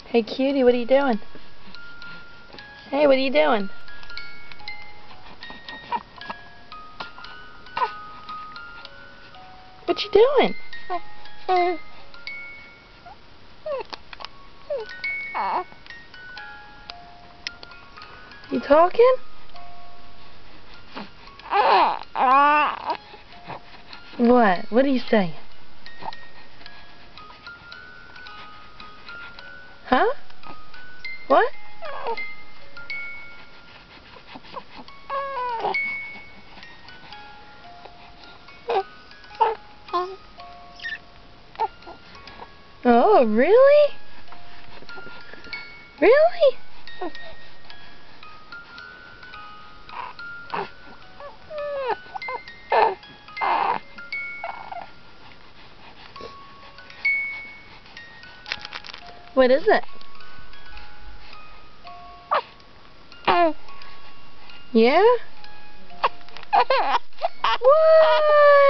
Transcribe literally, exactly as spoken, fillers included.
Hey cutie, what are you doing? Hey, what are you doing? What you doing? You talking? What? What are you saying? Huh? What? Oh, really? Really? What is it? Yeah? What?